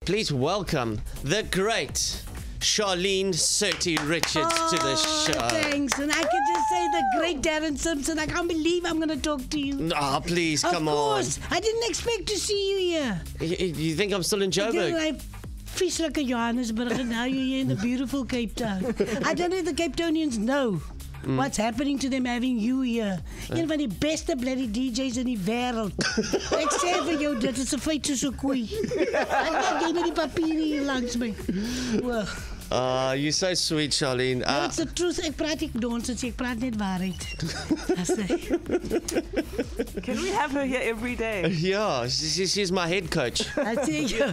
Please welcome the great Charlene Surti Richards to the show. Thanks. And I can just say the great Darren Simpson. I can't believe I'm going to talk to you. Ah, please, come on. Of course. I didn't expect to see you here. You think I'm still in Joburg? Vieslijke Johannesburg, and now you're here in the beautiful Cape Town. I don't know if the Cape Townians know what's happening to them having you here. Een van die beste bloody DJ's in die wêreld. Ek sê vir jou, dit is 'n feit soos 'n koei. Ek gee met die papier hier langs my. Wow. You're so sweet, Charlene. It's the truth. Ek praat nie nonsens, ek praat net waarheid. Can we have her here every day? Yeah, she's my head coach. I tell you.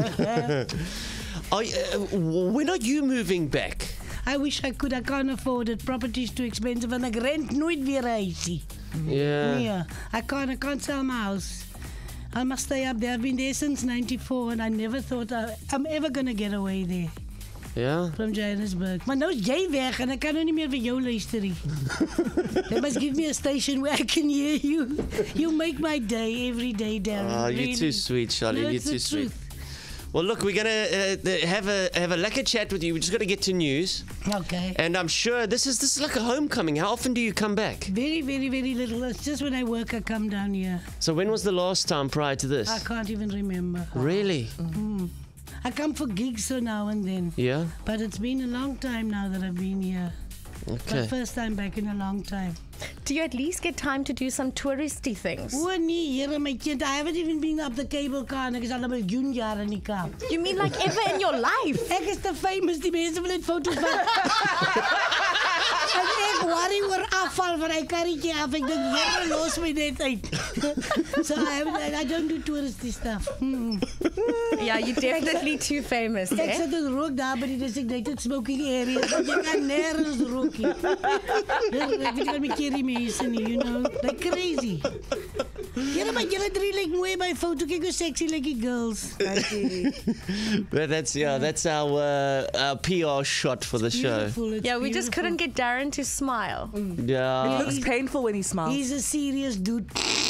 When are you moving back? I wish I could. I can't afford it. Property's too expensive and ek rent nooit weer 'n huisie. Yeah. Yeah. I can't sell my house. I must stay up there. I've been there since 94 and I never thought I'm ever going to get away there. Yeah? From Johannesburg. Maar nou is jy weg en ek kan nou nie meer vir jou luister nie. They must give me a station where I can hear you. You make my day every day, Darren. You're really. too sweet, Charlene. No, You're it's too the sweet. truth. Well, look, we're going to have a lekker chat with you. We're just going to get to news. Okay. And I'm sure this is like a homecoming. How often do you come back? Very, very, very little. It's just when I work, I come down here. So when was the last time prior to this? I can't even remember. Really? I come for gigs so now and then. Yeah? But it's been a long time now that I've been here. Okay. My first time back in a long time. Do you at least get time to do some touristy things? Oh nee, here my kind. I haven't even been up the cable car en ek is al 'n miljoen jare in die Kaap. You mean like ever in your life? Ek is te famous, die mense wil net foto's van. En ek worry oor afval van die karretjie af. Ek dink, "Here, los my net uit." So I don't do touristy stuff. Yeah, you're definitely too famous. Ek Eh? sit en rook daar by die designated smoking area. Jy kan nergens rook nie. Ek weet nie wat my mense nie, you know. They're crazy. Here, maar julle drie lyk mooi by foto. Kyk hoe sexy lyk die girls. But that's our PR shot for the show. Beautiful, it's Yeah, we just beautiful. couldn't get Darren to smile. Yeah. It looks painful when he smiles. He's a serious dude.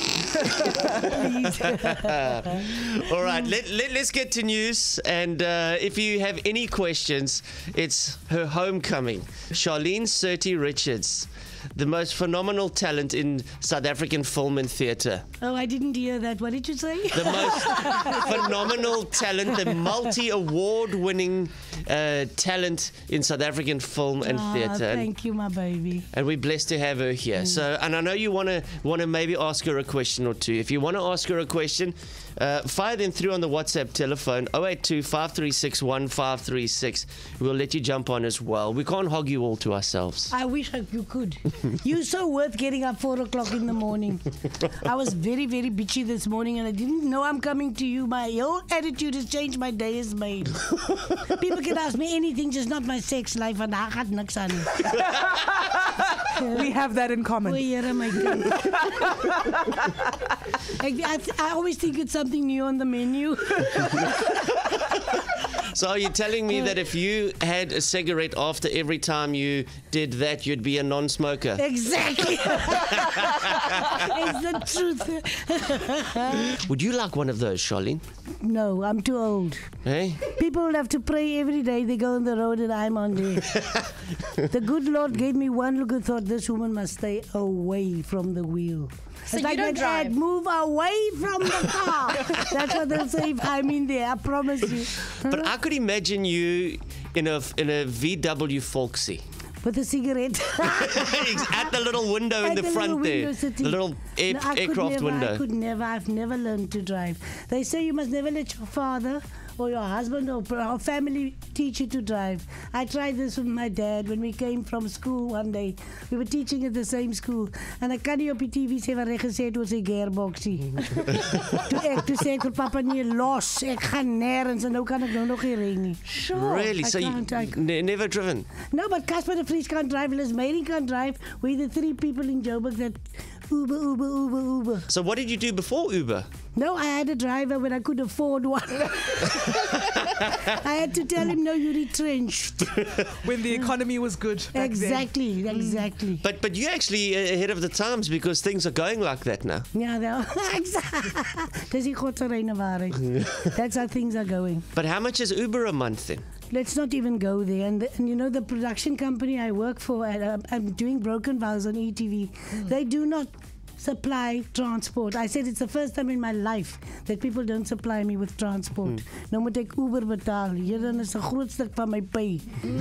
All right, let's get to news. And if you have any questions, it's her homecoming. Charlene Surti Richards, the most phenomenal talent in South African film and theatre. Oh, I didn't hear that. What did you say? The most phenomenal talent, the multi-award-winning talent in South African film and theatre. Thank you, my baby. And we're blessed to have her here. So, and I know you want to maybe ask her a question or two. If you want to ask her a question, fire them through on the WhatsApp telephone 082 536 1536. We'll let you jump on as well. We can't hog you all to ourselves. I wish you could. You're so worth getting up 4 o'clock in the morning. I was very, very bitchy this morning and I didn't know I'm coming to you. My whole attitude has changed. My day is made. People can ask me anything, just not my sex life. And I got niks aan. We have that in common. Oh, yeah, my God. I always think it's something new on the menu. So are you telling me that if you had a cigarette after every time you did that, you'd be a non-smoker? Exactly. It's the truth. Would you like one of those, Charlene? No, I'm too old. Hey? People will have to pray every day they go on the road and I'm on there. The good Lord gave me one good thought. This woman must stay away from the wheel. So it's you like don't that drive? ad, move away from the car. That's what they'll say if I'm in there, I promise you. But I could imagine you in a VW Volksy. With a cigarette. At the little window in At the front little there. window sitting. The little aircraft window. I could never. I've never learned to drive. They say you must never let your father or your husband or family teach you to drive. I tried this with my dad when we came from school one day. We were teaching at the same school. En ek kan nie op die TV sê wat hy gesê het oor sy gearboxie. Toe sê ek vir papa nie los. Ek gaan nergens en nou kan ek nou nog nie ry nie. Sure. Really? I So you can't. never driven? No, but Casper de Vries can't drive. Liz Mary can't drive. We're the three people in Joburg that Uber. So what did you do before Uber? No, I had a driver when I could afford one. I had to tell him, no, you're retrenched. When the economy was good. back then. Exactly. But you're actually ahead of the times because things are going like that now. Yeah, dis die God se reine waarheid. That's how things are going. But how much is Uber a month then? Let's not even go there. And you know, the production company I work for, I'm doing Broken Vows on ETV. They do not supply transport. I said it's the first time in my life that people don't supply me with transport. Nou moet ek Uber betaal. Hier dan is 'n groot stuk van my pay.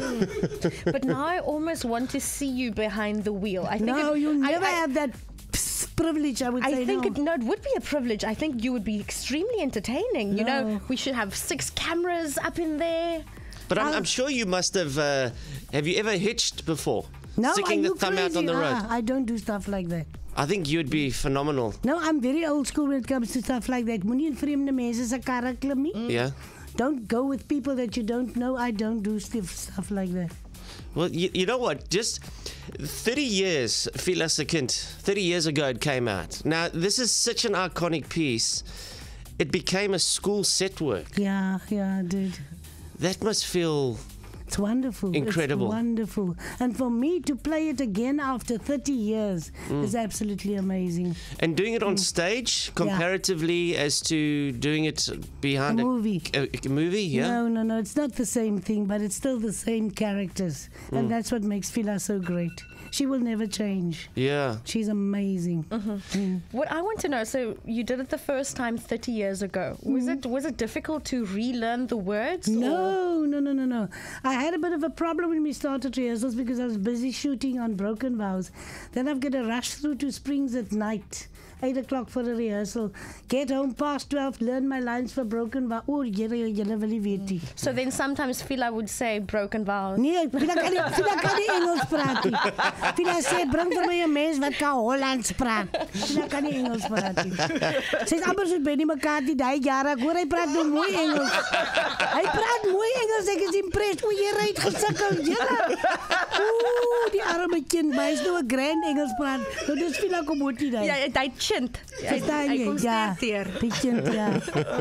But now I almost want to see you behind the wheel. I think No, you never I- have that privilege, I would say. I think no. it would be a privilege. I think you would be extremely entertaining. You know, No. we should have 6 cameras up in there. But I'm sure you must have. Have you ever hitched before? No, Sticking are the you thumb out on crazy? the road. I don't do stuff like that. I think you'd be phenomenal. No, I'm very old school when it comes to stuff like that. Moenie in vreemde mense se karre klim nie. Yeah. Don't go with people that you don't know. I don't do stuff like that. Well, you know what? Just 30 years, Fila se Kind, 30 years ago it came out. Now, this is such an iconic piece. It became a school set work. Yeah, dude. That must feel... It's wonderful. Incredible. It's wonderful. And for me to play it again after 30 years is absolutely amazing. And doing it on stage, comparatively, as to doing it behind A movie. A movie, yeah? No. It's not the same thing, but it's still the same characters. And that's what makes Fila so great. She will never change. Yeah. She's amazing. What I want to know, so you did it the first time 30 years ago. Was it difficult to relearn the words? or- No. I had a bit of a problem when we started rehearsals because I was busy shooting on Broken Vows. Then I've got to rush through to Springs at night. 8 o'clock for a rehearsal. Get home past 12, learn my lines for Broken Vows. Oh, julle wil nie weet nie. So then sometimes Fila would say broken vows. Nee, Fila kan nie Engels praat nie. Fila sê, bring vir my 'n mens wat kan Hollands praat. Fila kan nie Engels praat nie. Sy is amper soos Benny McCarthy, daai jare. Ek hoor hy praat nou mooi Engels. Hy praat mooi Engels, ek is impressed. O, jy ry gesukkel, julle. Ooh, die arme kind, maar hy is nou 'n grand Engels praat. Nou dis Fila kom moet nie daai. Ja, hy chint. Verstaan Hy jy? kom Ja, sterk deur. die kind, ja.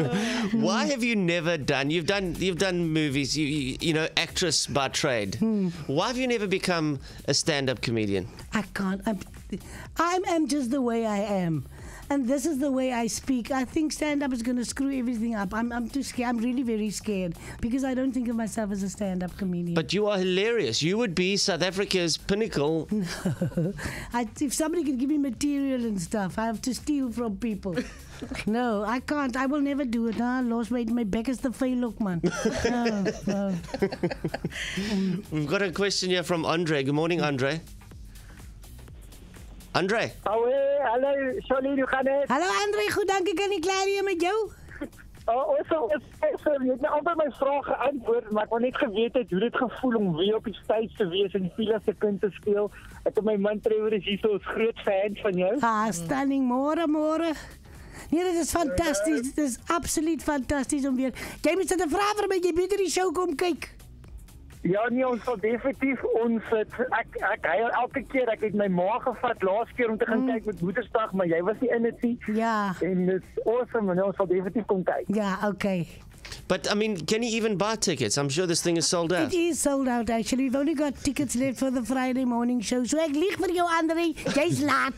Why have you never done? You've done movies. You know, actress by trade. Why have you never become a stand-up comedian? I can't. I'm just the way I am. And this is the way I speak. I think stand-up is going to screw everything up. I'm too scared. I'm really very scared because I don't think of myself as a stand-up comedian. But you are hilarious. You would be South Africa's pinnacle. If somebody can give me material and stuff, I have to steal from people. No, I can't. I will never do it. Lost weight. My back is the fail look, man. No. We've got a question here from Andre. Good morning, Andre. Andre. Hallo, sorry, hoe gaan het? Hallo André, goed, dankie. Kan ik klaar hier met jou? Je hebt altijd mijn vraag geantwoord, maar ik wil niet geweten hoe het gevoel om weer op die stage te wees en Fila se Kind te speel. Ik heb mijn man Trevor is hier zo'n groot fan van jou. Stunning. Morgen. Nee, dat is fantastisch. Het is absoluut fantastisch om weer... Jij moet het vragen voor mij, je beter die show komen kijken. Ja, nee, ons sal definitief ons ek huil elke keer. Ek het my ma gevat laas keer om te gaan kyk met Woensdag, maar jy was nie in dit nie. Ja. En dit is awesome en ons sal definitief kom kyk. Ja, okay. But, I mean, can you even buy tickets? I'm sure this thing is sold out. It is sold out, actually. We've only got tickets left for the Friday morning show. So ek lieg vir jou, André. Jy's laat.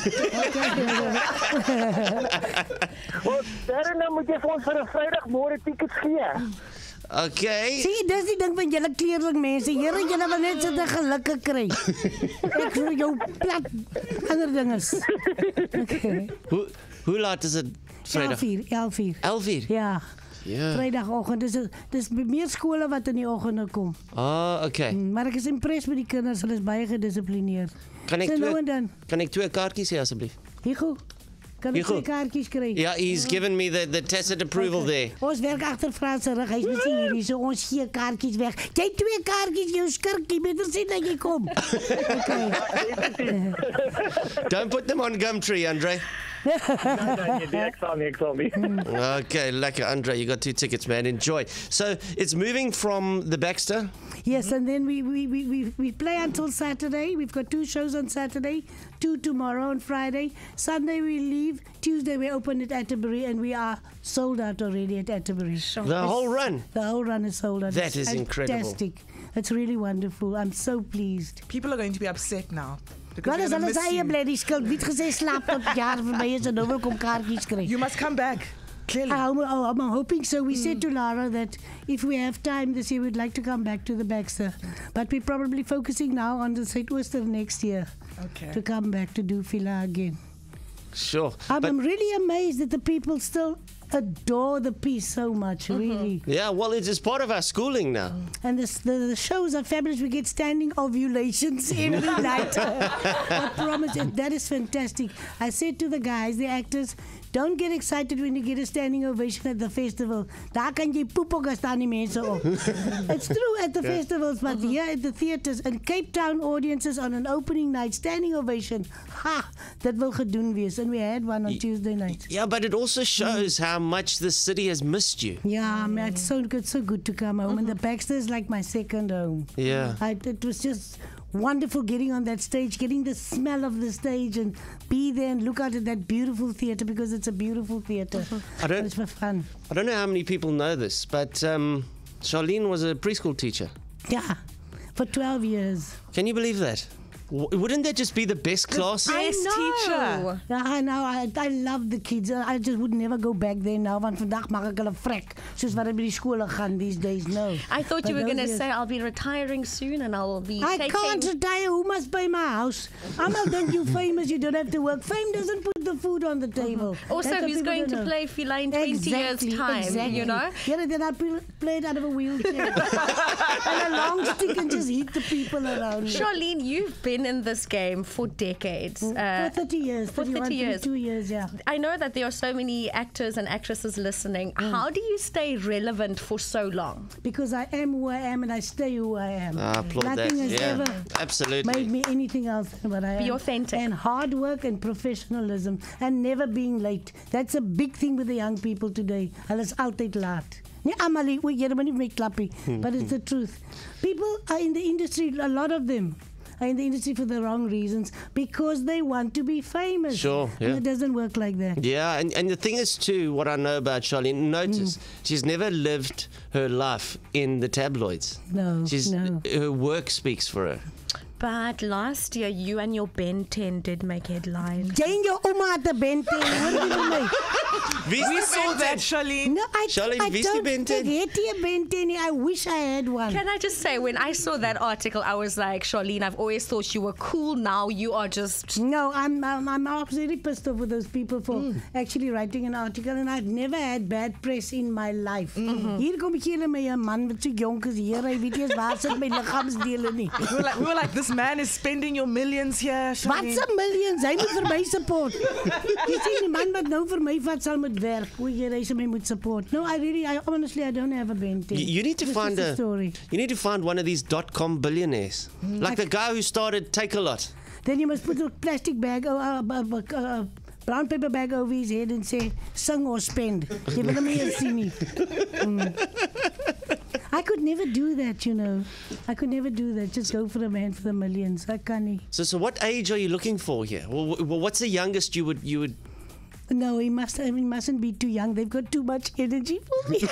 Daarna moet jy vir ons vir 'n Vrydagmôre tickets gee. Okay. Zie, dis die ding van julle kleerling mense. Here, julle wil net sit en gelukkig kry. Ek vir jou plat ander dinges. Okay. Hoe laat is het vrijdag? 11 uur. 11 uur? Ja. Ja. Vrijdagoggend. Dis meer skole wat in die oggende kom. Ah, okay. Maar ek is impressed met die kinders. Hulle is baie gedissiplineerd. Kan ek So nou twee, en dan. kan ek 2 kaartjies hê asseblief? Hugo, kan ek Hugo. 2 kaartjies kry? Ja, he's given me the tacit approval there. Ons werk agter Frans se rug. Hy's nie hierdie so ons gee kaartjies weg. Jy 2 kaartjies jou skirtjie beter sien dat jy kom. Okay. Don't put them on Gumtree, Andre. Nee, ek sal nie. Okay, lekker. Andre, you got 2 tickets, man. Enjoy. So it's moving from the Baxter. Yes, and then we play until Saturday. We've got 2 shows on Saturday, 2 tomorrow on Friday. Sunday we leave. Tuesday we open at Atterbury, and we are sold out already at Atterbury. The whole run. The whole run is sold out. That is incredible. Fantastic. It's really wonderful. I'm so pleased. People are going to be upset now. Because Wat is they're gonna alles miss eie you. bly die skuld? Wie het gesê slaap tot die jaar verby is en nou wil kom kaartjies kry. You must come back. Clearly. I'm hoping so. We said to Lara that if we have time this year, we'd like to come back to the Baxter. But we're probably focusing now on the St. Worcester next year Okay. to come back to do Fila again. Sure. I'm really amazed that the people still adore the piece so much, really. Yeah, well, it is part of our schooling now. And the shows are fabulous. We get standing ovulations every night. I promise you, that is fantastic. I said to the guys, the actors, don't get excited when you get a standing ovation at the festival. Daar kan jy poep ook as daar nie mense op. It's true at the festivals, but here at the theatres and Cape Town audiences on an opening night, standing ovation. Ha! Dat wil gedoen wees. And we had one on Tuesday night. Yeah, but it also shows how much the city has missed you. Yeah, man, it's so good to come home. And the Baxter is like my second home. Yeah. It was just wonderful getting on that stage, getting the smell of the stage and be there and look out at that beautiful theatre because it's a beautiful theatre. It's for fun. I don't know how many people know this, but Charlene was a preschool teacher. Yeah, for 12 years. Can you believe that? Wouldn't that just be the best class? Best teacher. Yeah, I know. I love the kids. I just would never go back there now. Want vandag mag ek hulle vrek. Soos wat by die skole gaan these days. No. I thought But you were those going to years- say I'll be retiring soon and I'll be I taking... can't retire. Who must pay my house? I'm not that you famous. You don't have to work. Fame doesn't put the food on the table. Also, That's what who's people going don't to know. play Fila in 20 years' time, Exactly. you know? Yeah, then I played out of a wheelchair. And a long stick and just hit the people around me. Charlene, you've been in this game for decades. For 30 years. for 30 31, years. 32 years, yeah. I know that there are so many actors and actresses listening. How do you stay relevant for so long? Because I am who I am and I stay who I am. I applaud Nothing that. has Yeah, ever absolutely. made me anything else than what I am. Be authentic. And hard work and professionalism and never being late. That's a big thing with the young people today. Hulle is altyd laat. Nee, Amalie, jy moet nie my klappie, but it's the truth. People are in the industry, a lot of them are in the industry for the wrong reasons because they want to be famous. Sure, yeah. And it doesn't work like that. Yeah, and the thing is too, what I know about Charlene, notice she's never lived her life in the tabloids. No, no. Her work speaks for her. But last year, you and your Ben 10 did make headlines. Jane, your oma at the Bente. We saw that, Charlene. No, I Charlene, wie is die don't. Ben 10? Ek het nie 'n Ben 10 nie. I wish I had one. Can I just say, when I saw that article, I was like, Charlene, I've always thought you were cool. Now you are just... No, I'm absolutely pissed off with those people for actually writing an article, and I've never had bad press in my life. Hier kom ek hier met 'n man wat so jonk is hier, hy weet nie eens waar sit my liggaamsdele nie. We were like, this man is spending your millions here, Wat Charlene. se millions? Hy moet vir my support. Jy sien die man wat nou vir my vat sal moet werk. O, hy sê my moet support. No, I honestly I don't have a Ben 10. You need to This find is the story. You need to find one of these .com billionaires, like the guy who started Take a Lot. Then you must put a plastic bag, brown paper bag over his head and say, sing or spend. Jy wil hom nie sien nie. I could never do that, you know. I could never do that. Just go for the man for the millions. I can't. So what age are you looking for here? Well, what's the youngest you would? No, he mustn't be too young. They've got too much energy for me.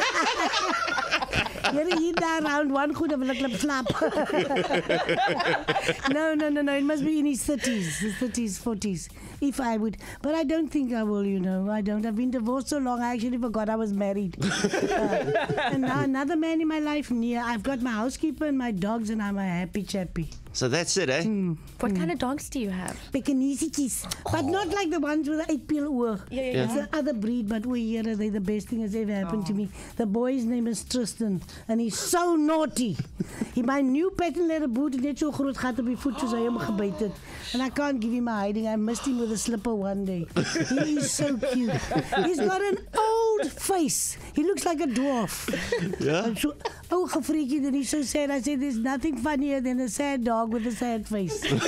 You're hier daar around one goed of a club slap. No. It must be in his 30s, 40s. If I would. But I don't think I will, you know. I don't. I've been divorced so long, I actually forgot I was married. And now another man in my life, near. I've got my housekeeper and my dogs, and I'm a happy chappy. So that's it, eh? What kind of dogs do you have? Pekingese, but not like the ones with the 8-peel oor. Yeah. It's the other breed, but they're the best thing that's ever happened to me. The boy's name is Tristan, and he's so naughty. My new patent leather boot net so groot gat op die voet soos hy hom gebyt het. And I can't give him a hiding. I missed him with a slipper one day. He is so cute. He's got an old old face. He looks like a dwarf. Yeah. And so, oh, gefreaky, then he's so sad. I said, there's nothing funnier than a sad dog with a sad face. And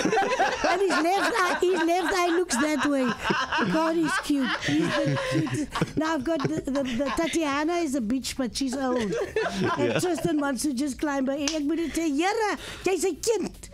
his left eye looks that way. God, he's cute. He's the cutest. Now I've got the Tatiana is a bitch, but she's old. And Tristan wants to just climb her. Ek moet dit sê, Here, jy's 'n kind.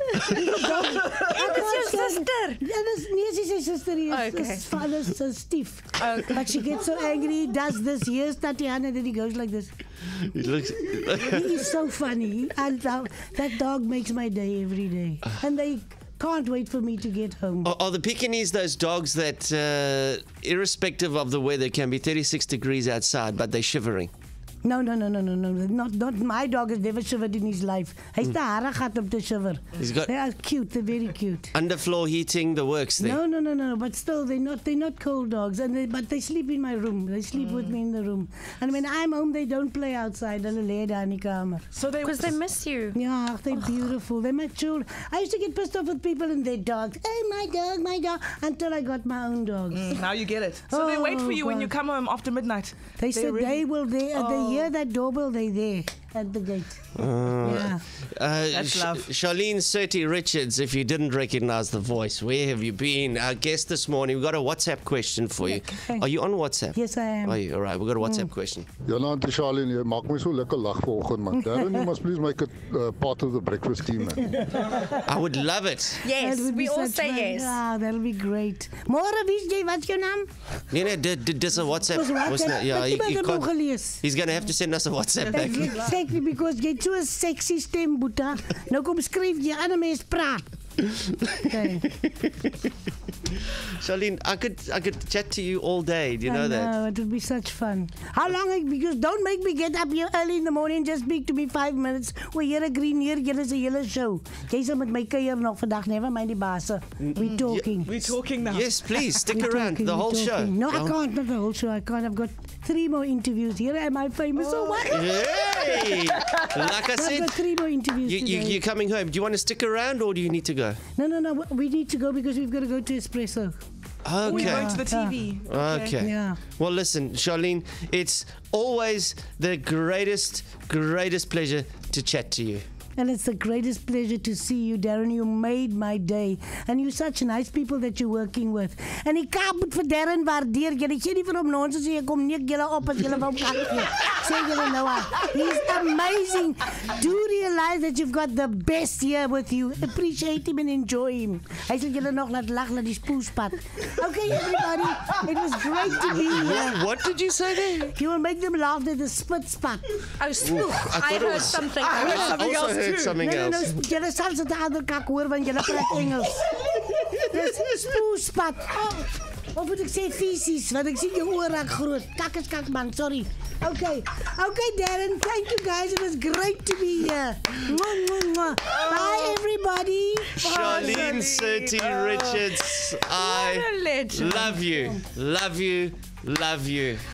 It's your sister. Nee, she's his sister. He is Okay. his father's stiff. Okay. But she gets so angry. He does this. Here's Tatiana, then he goes like this. He looks. He is so funny. And that dog makes my day every day. And they can't wait for me to get home. Are the Pekingese those dogs that, irrespective of the weather, can be 36 degrees outside, but they're shivering? No. Not my dog has never shivered in his life. Hy's te harde gat om te shiver. He's got- They are cute. They're very cute. Underfloor heating, the works there. No. But still, they're not cold dogs. But they sleep in my room. They sleep with me in the room. And when I'm home, they don't play outside. Hulle lê daar in die kamer. So they Because they miss you. Yeah, they're beautiful. They're my children. I used to get pissed off with people and their dogs. Hey, my dog. Until I got my own dogs. now you get it. So they wait for Oh, you when you God. come home after midnight. They said they will. They hear that doorbell. They there at the gate. Yeah. That's love. Charlene Surtee Richards, if you didn't recognize the voice, where have you been? Our guest this morning, we've got a WhatsApp question for you. Okay. Are you on WhatsApp? Yes, I am. Are you? All right, we've got a WhatsApp question. Jolande Charlene, jy maak my so lekker lag vanoggend man. Darren, you must please make it part of the breakfast team. Man. I would love it. Yes, That would be we all such say fun. yes. Ah, that'll be great. Môre, wie is jy? Wat is jou naam? Nee, dis 'n WhatsApp. Was wat? wasn't it? Yeah, Wat you het jy nog can't, gelees? he's going to have to send us a WhatsApp back. Exactly, because jy het so 'n sexy stem, Boeta. Nou kom skryf jy ander mense praat. Okay. Charlene, I could chat to you all day. Do you know that? No, it would be such fun. How long? Because don't make me get up here early in the morning. Just speak to me 5 minutes. O, Here Green, hier, julle is 'n hele show. Jy sal met my kuier nog vandag, never mind die baas. We talking. We're talking now. Yes, please stick We're around talking, the whole we're show. talking. No, I Oh. can't. Not the whole show. I can't. I've got 3 more interviews. Here am I famous. So what? Hey, like I I've said, got 3 more interviews today. you're coming home. Do you want to stick around or do you need to go? No. We need to go because we've got to go to Espresso. We're Okay. going to the TV. Okay. Yeah. Well, listen, Charlene, it's always the greatest pleasure to chat to you. And it's the greatest pleasure to see you, Darren. You made my day. And you're such nice people that you're working with. En die Kaap moet vir Darren waardeer. Jy gee nie vir hom nonsens sê, kom neek julle op as julle vir hom kan gee. Sê julle nou aan. He's amazing. Do realize that you've got the best here with you. Appreciate him and enjoy him. Hy sal julle nog laat lag na die spoelspad. Okay, everybody. It was great to be here. What did you say there? You will make them laugh at the spit spot. Oh, spook. I thought it heard was- something. I also heard something No, else. julle sal se ander kak hoor want julle praat Engels. Dis spoelspat. Of moet ek sê fisies, want ek sien jou oor raak groot. Kak is kak man, sorry. Okay, Darren, thank you guys. It was great to be here. Mwah, mwah, mwah. Bye everybody. Charlene Surtee Richards, I What a legend. love you.